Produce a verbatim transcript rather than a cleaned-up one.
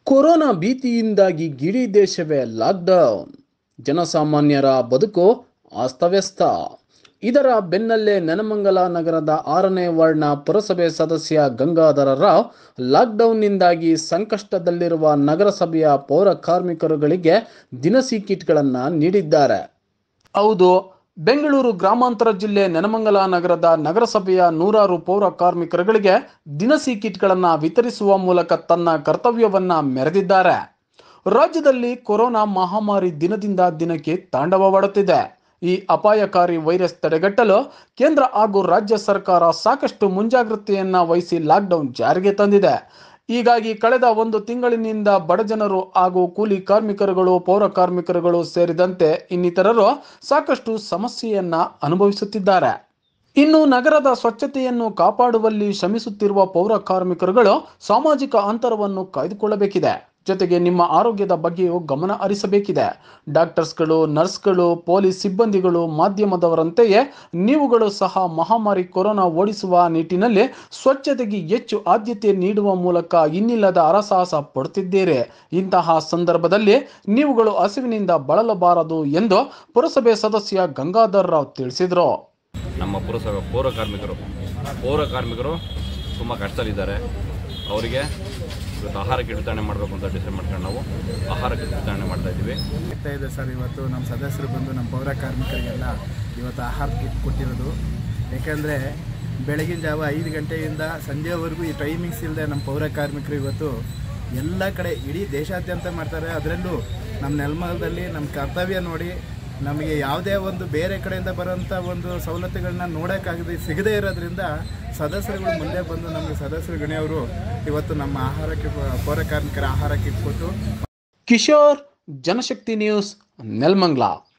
Corona ಭೀತಿಯಿಂದಾಗಿ ಇಡೀ ದೇಶವೇ lockdown. ಜನಸಾಮಾನ್ಯರ ಬದುಕು ಅಸ್ತವ್ಯಸ್ತ. ಇದರ ಬೆನ್ನಲ್ಲೇ ನೆಲಮಂಗಲ ನಗರದ ಆರನೇ ವಾರ್ಡ್ನ ಪುರಸಭೆ ಸದಸ್ಯ ಗಂಗಾಧರ ರಾವ್ ಲಾಕ್ಡೌನ್ನಿಂದಾಗಿ ಸಂಕಷ್ಟದಲ್ಲಿರುವ ನಗರಸಭೆಯ ಪೌರ ಕಾರ್ಮಿಕರುಗಳಿಗೆ ದಿನಸಿ ಕಿಟ್ಗಳನ್ನು ನೀಡಿದ್ದಾರೆ. ಹೌದು, ಬೆಂಗಳೂರು ಗ್ರಾಮಾಂತರ ಜಿಲ್ಲೆ ನೆಲಮಂಗಲ ನಗರದ ನಗರಸಭೆಯ ನೂರಾರು ಪೌರ ಕಾರ್ಮಿಕರುಗಳಿಗೆ ದಿನಸಿ ಕಿಟ್ಗಳನ್ನು ವಿತರಿಸುವ ಮೂಲಕ ತನ್ನ ಕರ್ತವ್ಯವನ್ನ ಮೆರೆದಿದ್ದಾರೆ. ರಾಜ್ಯದಲ್ಲಿ ಕೊರೋನಾ ಮಹಾಮಾರಿ ದಿನದಿಂದ ದಿನಕ್ಕೆ ತಾಂಡವವಾಡುತ್ತಿದೆ. ಈ ಅಪಾಯಕಾರಿ ವೈರಸ್ ತಡೆಗಟ್ಟಲು ಕೇಂದ್ರ ಹಾಗೂ ರಾಜ್ಯ ಸರ್ಕಾರ ಸಾಕಷ್ಟು ಮುಂಜಾಗ್ರತೆಯನ್ನ ವಹಿಸಿ ಲಾಕ್ಡೌನ್ ಜಾರಿಗೆ ತಂದಿದೆ. ಹೀಗಾಗಿ ಕಳೆದ ಒಂದು ತಿಂಗಳಿನಿಂದ ಬಡಜನರು ಹಾಗೂ ಕೂಲಿ ಕಾರ್ಮಿಕರುಗಳು, ಪೌರ ಕಾರ್ಮಿಕರುಗಳು ಸೇರಿದಂತೆ ಇನ್ನಿತರರು ಸಾಕಷ್ಟು ಸಮಸ್ಯೆಯನ್ನ ಅನುಭವಿಸುತ್ತಿದ್ದಾರೆ. ಇನ್ನು ನಗರದ ಸ್ವಚ್ಛತೆಯನ್ನು ಕಾಪಾಡುವಲ್ಲಿ ಶ್ರಮಿಸುತ್ತಿರುವ ಪೌರ ಕಾರ್ಮಿಕರುಗಳು ಸಾಮಾಜಿಕ ಅಂತರವನ್ನು ಕಾಯ್ದುಕೊಳ್ಳಬೇಕಿದೆ. ಜೊತೆಗೆ ನಿಮ್ಮ ಆರೋಗ್ಯದ ಬಗ್ಗೆಯೂ ಗಮನ ಹರಿಸಬೇಕಿದೆ. ಡಾಕ್ಟರ್ಸ್ಗಳು, ನರ್ಸ್ಗಳು, ಪೊಲೀಸ್ ಸಿಬ್ಬಂದಿಗಳು, ಮಾಧ್ಯಮದವರಂತೆಯೇ ನೀವುಗಳು ಸಹ ಮಹಾಮಾರಿ ಕೊರೋನಾ ಓಡಿಸುವ ನಿಟ್ಟಿನಲ್ಲಿ ಸ್ವಚ್ಛತೆಗೆ ಹೆಚ್ಚು ಆದ್ಯತೆ ನೀಡುವ ಮೂಲಕ ಇನ್ನಿಲ್ಲದ ಹರಸಾಹಸ ಪಡುತ್ತಿದ್ದೀರಿ. ಇಂತಹ ಸಂದರ್ಭದಲ್ಲಿ ನೀವುಗಳು ಹಸಿವಿನಿಂದ ಬಳಲಬಾರದು ಎಂದು ಪುರಸಭೆ ಸದಸ್ಯ ಗಂಗಾಧರ ರಾವ್ ತಿಳಿಸಿದರು. ನಮ್ಮ ಪುರಸಭೆ ಪೌರ ಕಾರ್ಮಿಕರು ಪೌರ ಕಾರ್ಮಿಕರು ತುಂಬ ಕಷ್ಟದಲ್ಲಿದ್ದಾರೆ. ಅವರಿಗೆ ಇವತ್ತು ಆಹಾರ ಕಿಟ್ ವಿತರಣೆ ಮಾಡಬೇಕು ಅಂತ ಡಿಸೈಡ್ ಮಾಡ್ಕೊಂಡು ನಾವು ಆಹಾರ ಕಿಟ್ ವಿತರಣೆ ಮಾಡ್ತಾ ಇದ್ದೀವಿ. ಆಗ್ತಾ ಇದೆ ಸರ್. ಇವತ್ತು ನಮ್ಮ ಸದಸ್ಯರು ಬಂದು ನಮ್ಮ ಪೌರ ಕಾರ್ಮಿಕರಿಗೆಲ್ಲ ಇವತ್ತು ಆಹಾರ ಕಿಟ್ ಕೊಟ್ಟಿರೋದು. ಯಾಕೆಂದರೆ ಬೆಳಗಿನ ಜಾವ ಐದು ಗಂಟೆಯಿಂದ ಸಂಜೆವರೆಗೂ ಈ ಟೈಮಿಂಗ್ಸ್ ಇಲ್ಲದೆ ನಮ್ಮ ಪೌರ ಕಾರ್ಮಿಕರು ಇವತ್ತು ಎಲ್ಲ ಕಡೆ ಇಡೀ ದೇಶಾದ್ಯಂತ ಮಾಡ್ತಾರೆ. ಅದರಲ್ಲೂ ನಮ್ಮ ನೆಲಮಂಗಲದಲ್ಲಿ ನಮ್ಮ ಕರ್ತವ್ಯ ನೋಡಿ ನಮಗೆ ಯಾವುದೇ ಒಂದು ಬೇರೆ ಕಡೆಯಿಂದ ಬರೋಂಥ ಒಂದು ಸವಲತ್ತುಗಳನ್ನ ನೋಡೋಕ್ಕಾಗದೆ ಸಿಗದೇ ಇರೋದ್ರಿಂದ ಸದಸ್ಯರುಗಳು ಮುಂದೆ ಬಂದು ನಮಗೆ ಸದಸ್ಯರು ಗಣಿಯವರು ಇವತ್ತು ನಮ್ಮ ಆಹಾರಕ್ಕೆ ಪೌರ ಕಾರ್ಮಿಕರ ಆಹಾರಕ್ಕೆ ಕೊಟ್ಟು. ಕಿಶೋರ್, ಜನಶಕ್ತಿ ನ್ಯೂಸ್, ನೆಲಮಂಗಲ.